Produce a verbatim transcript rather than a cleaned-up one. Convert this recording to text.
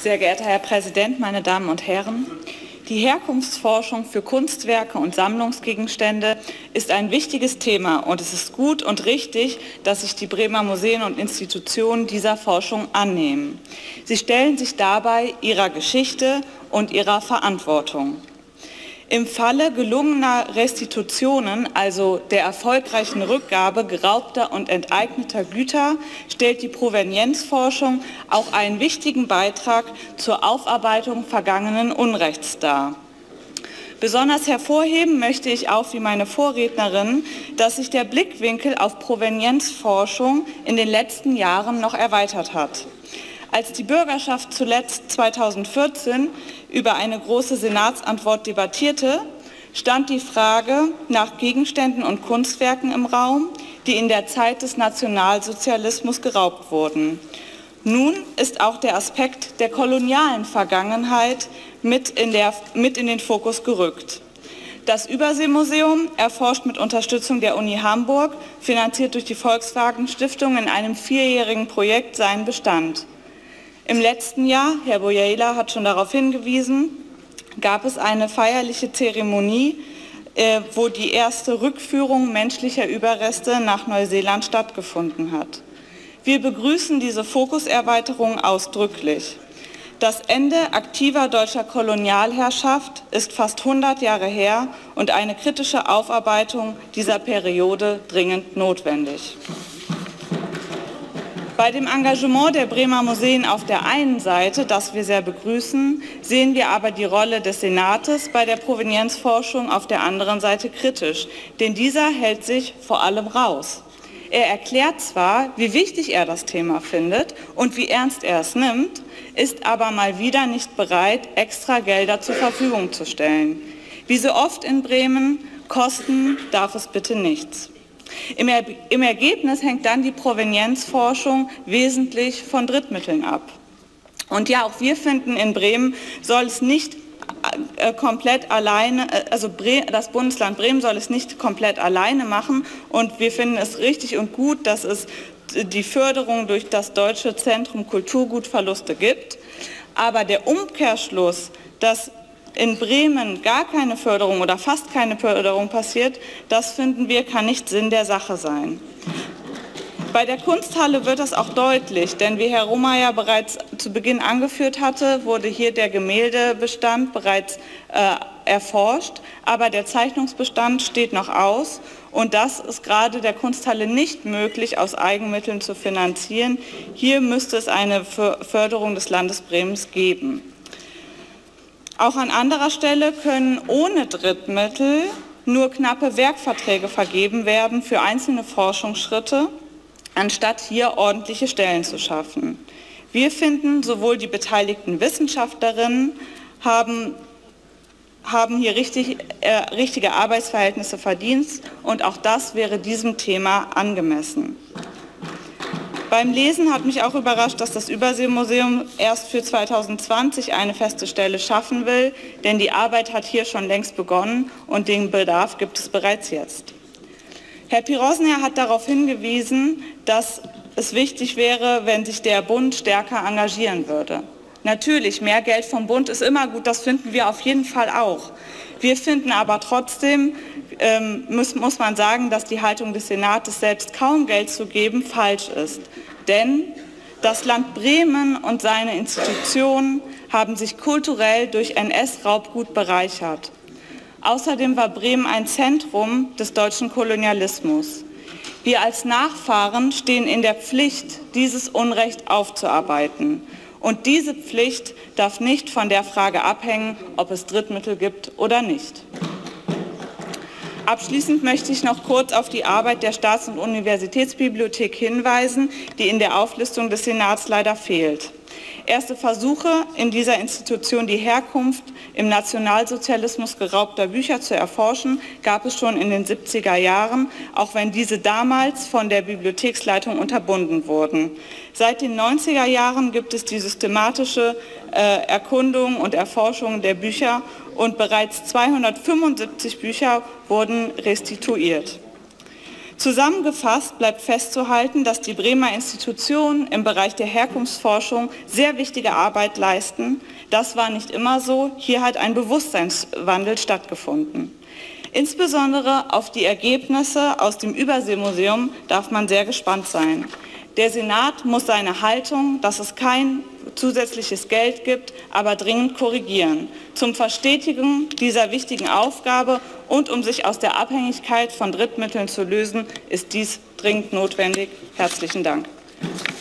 Sehr geehrter Herr Präsident, meine Damen und Herren! Die Herkunftsforschung für Kunstwerke und Sammlungsgegenstände ist ein wichtiges Thema und es ist gut und richtig, dass sich die Bremer Museen und Institutionen dieser Forschung annehmen. Sie stellen sich dabei ihrer Geschichte und ihrer Verantwortung. Im Falle gelungener Restitutionen, also der erfolgreichen Rückgabe geraubter und enteigneter Güter, stellt die Provenienzforschung auch einen wichtigen Beitrag zur Aufarbeitung vergangenen Unrechts dar. Besonders hervorheben möchte ich auch, wie meine Vorrednerin, dass sich der Blickwinkel auf Provenienzforschung in den letzten Jahren noch erweitert hat. Als die Bürgerschaft zuletzt zweitausendvierzehn über eine große Senatsantwort debattierte, stand die Frage nach Gegenständen und Kunstwerken im Raum, die in der Zeit des Nationalsozialismus geraubt wurden. Nun ist auch der Aspekt der kolonialen Vergangenheit mit in, der, mit in den Fokus gerückt. Das Überseemuseum erforscht mit Unterstützung der Uni Hamburg, finanziert durch die Volkswagen Stiftung, in einem vierjährigen Projekt seinen Bestand. Im letzten Jahr, Herr Bojela hat schon darauf hingewiesen, gab es eine feierliche Zeremonie, äh, wo die erste Rückführung menschlicher Überreste nach Neuseeland stattgefunden hat. Wir begrüßen diese Fokuserweiterung ausdrücklich. Das Ende aktiver deutscher Kolonialherrschaft ist fast hundert Jahre her und eine kritische Aufarbeitung dieser Periode dringend notwendig. Bei dem Engagement der Bremer Museen auf der einen Seite, das wir sehr begrüßen, sehen wir aber die Rolle des Senates bei der Provenienzforschung auf der anderen Seite kritisch, denn dieser hält sich vor allem raus. Er erklärt zwar, wie wichtig er das Thema findet und wie ernst er es nimmt, ist aber mal wieder nicht bereit, extra Gelder zur Verfügung zu stellen. Wie so oft in Bremen, kosten darf es bitte nichts. Im, er Im Ergebnis hängt dann die Provenienzforschung wesentlich von Drittmitteln ab. Und ja, auch wir finden, in Bremen soll es nicht äh, komplett alleine, also Bre das Bundesland Bremen soll es nicht komplett alleine machen. Und wir finden es richtig und gut, dass es die Förderung durch das Deutsche Zentrum Kulturgutverluste gibt. Aber der Umkehrschluss, dass in Bremen gar keine Förderung oder fast keine Förderung passiert, das finden wir, kann nicht Sinn der Sache sein. Bei der Kunsthalle wird das auch deutlich, denn wie Herr Rohmeier bereits zu Beginn angeführt hatte, wurde hier der Gemäldebestand bereits äh, erforscht, aber der Zeichnungsbestand steht noch aus und das ist gerade der Kunsthalle nicht möglich, aus Eigenmitteln zu finanzieren. Hier müsste es eine Förderung des Landes Bremens geben. Auch an anderer Stelle können ohne Drittmittel nur knappe Werkverträge vergeben werden für einzelne Forschungsschritte, anstatt hier ordentliche Stellen zu schaffen. Wir finden, sowohl die beteiligten Wissenschaftlerinnen haben, haben hier richtig, äh, richtige Arbeitsverhältnisse verdient und auch das wäre diesem Thema angemessen. Beim Lesen hat mich auch überrascht, dass das Überseemuseum erst für zweitausendzwanzig eine feste Stelle schaffen will, denn die Arbeit hat hier schon längst begonnen und den Bedarf gibt es bereits jetzt. Herr Pirosner hat darauf hingewiesen, dass es wichtig wäre, wenn sich der Bund stärker engagieren würde. Natürlich, mehr Geld vom Bund ist immer gut, das finden wir auf jeden Fall auch. Wir finden aber trotzdem, ähm, muss, muss man sagen, dass die Haltung des Senates, selbst kaum Geld zu geben, falsch ist. Denn das Land Bremen und seine Institutionen haben sich kulturell durch N S-Raubgut bereichert. Außerdem war Bremen ein Zentrum des deutschen Kolonialismus. Wir als Nachfahren stehen in der Pflicht, dieses Unrecht aufzuarbeiten. Und diese Pflicht darf nicht von der Frage abhängen, ob es Drittmittel gibt oder nicht. Abschließend möchte ich noch kurz auf die Arbeit der Staats- und Universitätsbibliothek hinweisen, die in der Auflistung des Senats leider fehlt. Erste Versuche, in dieser Institution die Herkunft im Nationalsozialismus geraubter Bücher zu erforschen, gab es schon in den siebziger Jahren, auch wenn diese damals von der Bibliotheksleitung unterbunden wurden. Seit den neunziger Jahren gibt es die systematische äh, Erkundung und Erforschung der Bücher und bereits zweihundertfünfundsiebzig Bücher wurden restituiert. Zusammengefasst bleibt festzuhalten, dass die Bremer Institutionen im Bereich der Herkunftsforschung sehr wichtige Arbeit leisten. Das war nicht immer so. Hier hat ein Bewusstseinswandel stattgefunden. Insbesondere auf die Ergebnisse aus dem Überseemuseum darf man sehr gespannt sein. Der Senat muss seine Haltung, dass es kein zusätzliches Geld gibt, aber dringend korrigieren. Zum Verstetigen dieser wichtigen Aufgabe und um sich aus der Abhängigkeit von Drittmitteln zu lösen, ist dies dringend notwendig. Herzlichen Dank.